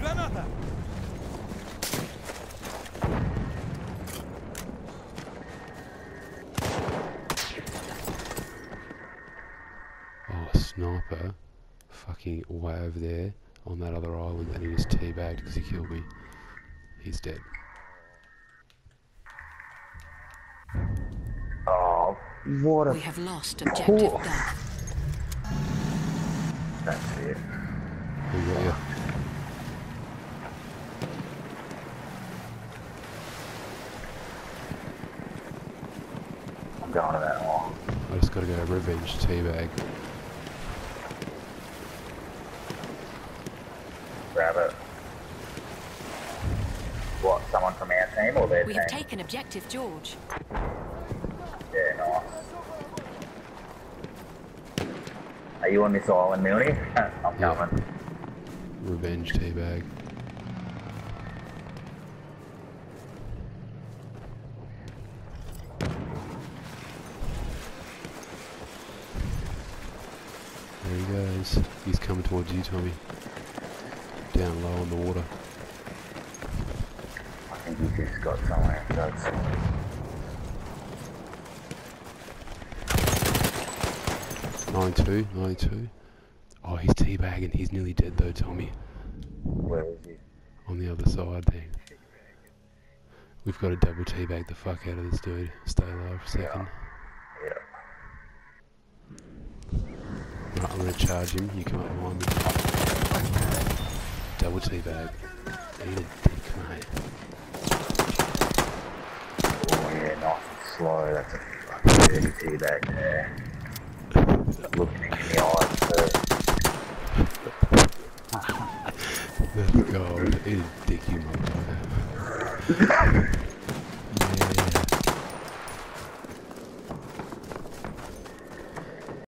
Oh, sniper. Fucking way over there on that other island, and he just teabagged because he killed me. He's dead. Oh, what a... We have lost objective Duff. That's it. Who got you? I'm going to that one. I just gotta go revenge teabag. Grab it. What, someone from our team or their We team? have taken objective George. Yeah, nice. Are you on this island, Milny? I'm Yeah. coming. Revenge teabag. There he goes. He's coming towards you, Tommy. Down low on the water. I think he just got somewhere. That's... 92, 92. Oh, he's teabagging. He's nearly dead though, Tommy. Where is he? On the other side there. We've got to double teabag the fuck out of this dude. Stay alive for a second. Yeah. Right, I'm gonna charge him. You come up behind me. Double teabag. Eat a dick, mate. Oh yeah, nice and slow. That's a fucking dirty teabag there. Looking in the eyes first. Let's go. Eat a dick, you motherfucker.